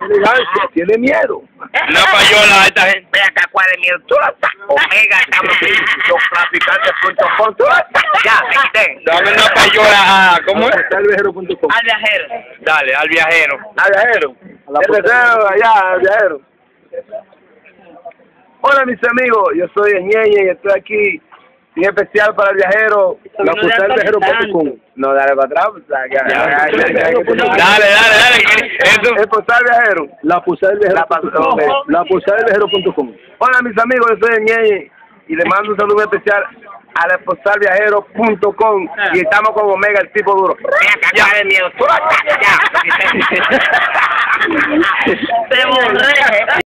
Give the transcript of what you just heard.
Elegancia, tiene miedo. Una payola a esta gente. Ve acá, ¿cuál es el miedo? Tú lo estás. Omega, estamos los traficantes.com. Tú lo estás. Ya, me quité. Dame una payola a... ¿Cómo es? Apostarviajero.com. Al viajero. Dale, al viajero. Al viajero. El deseo allá, al viajero. Hola mis amigos, yo soy Ñeñe y estoy aquí en especial para el viajero, lapostarviajero.com. No, dale para atrás, pues, Dale. Eso. El postal viajero, lapostarviajero.com. Hola mis amigos, yo soy Ñeñe y le mando un saludo especial a lapostarviajero.com y estamos con Omega, el tipo duro. Ve acá, ¿cuál es el miedo? Tú lo estás. Ya. Te borré.